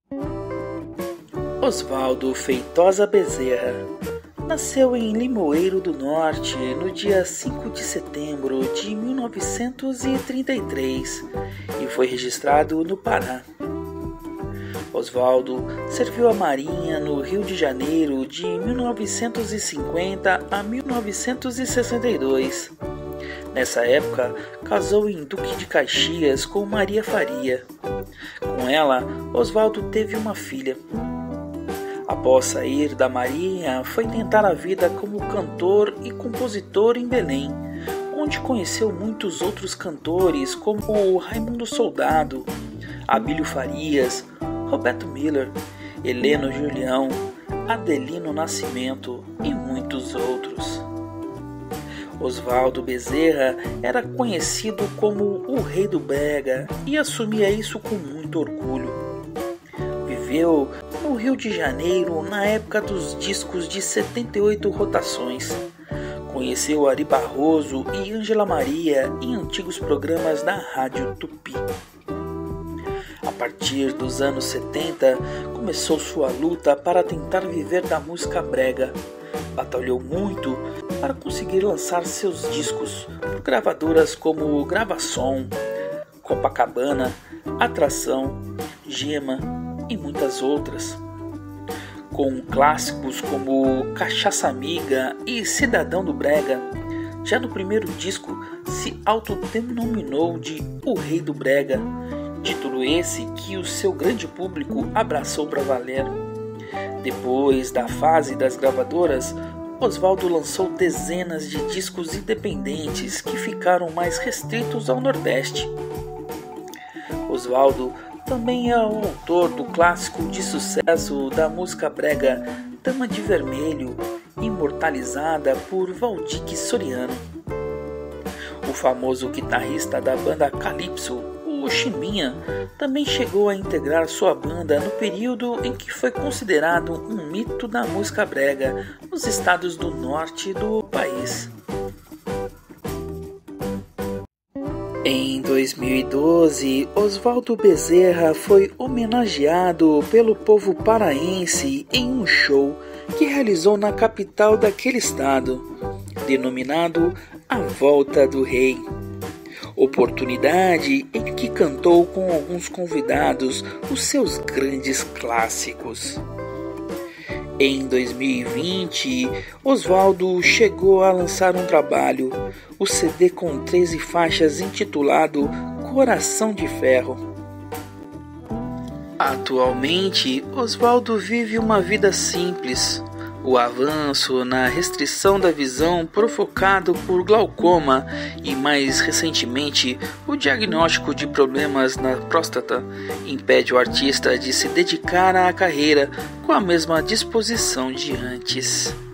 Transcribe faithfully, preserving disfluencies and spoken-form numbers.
Oswaldo Feitosa Bezerra nasceu em Limoeiro do Norte no dia cinco de setembro de mil novecentos e trinta e três e foi registrado no Pará. Oswaldo serviu a Marinha no Rio de Janeiro de mil novecentos e cinquenta a mil novecentos e sessenta e dois. Nessa época, casou em Duque de Caxias com Maria Faria. Com ela, Oswaldo teve uma filha. Após sair da Marinha, foi tentar a vida como cantor e compositor em Belém, onde conheceu muitos outros cantores como Raimundo Soldado, Abílio Farias, Roberto Miller, Heleno Julião, Adelino Nascimento e muitos outros. Oswaldo Bezerra era conhecido como o Rei do Brega e assumia isso com muito orgulho. Viveu no Rio de Janeiro na época dos discos de setenta e oito rotações. Conheceu Ari Barroso e Ângela Maria em antigos programas da Rádio Tupi. A partir dos anos setenta, começou sua luta para tentar viver da música brega. Batalhou muito para conseguir lançar seus discos por gravadoras como Gravação, Copacabana, Atração, Gema e muitas outras. Com clássicos como Cachaça Amiga e Cidadão do Brega, já no primeiro disco se autodenominou de O Rei do Brega, título esse que o seu grande público abraçou para valer. Depois da fase das gravadoras, Oswaldo lançou dezenas de discos independentes que ficaram mais restritos ao Nordeste. Oswaldo também é o autor do clássico de sucesso da música brega Dama de Vermelho, imortalizada por Valdir Soriano. O famoso guitarrista da banda Calypso, o Chimbinha, também chegou a integrar sua banda no período em que foi considerado um mito da música brega nos estados do norte do país. Em dois mil e doze, Oswaldo Bezerra foi homenageado pelo povo paraense em um show que realizou na capital daquele estado, denominado A Volta do Rei. Oportunidade em que cantou com alguns convidados os seus grandes clássicos. Em dois mil e vinte, Oswaldo chegou a lançar um trabalho, o C D com treze faixas intitulado Coração de Ferro. Atualmente, Oswaldo vive uma vida simples. O avanço na restrição da visão provocado por glaucoma e, mais recentemente, o diagnóstico de problemas na próstata impede o artista de se dedicar à carreira com a mesma disposição de antes.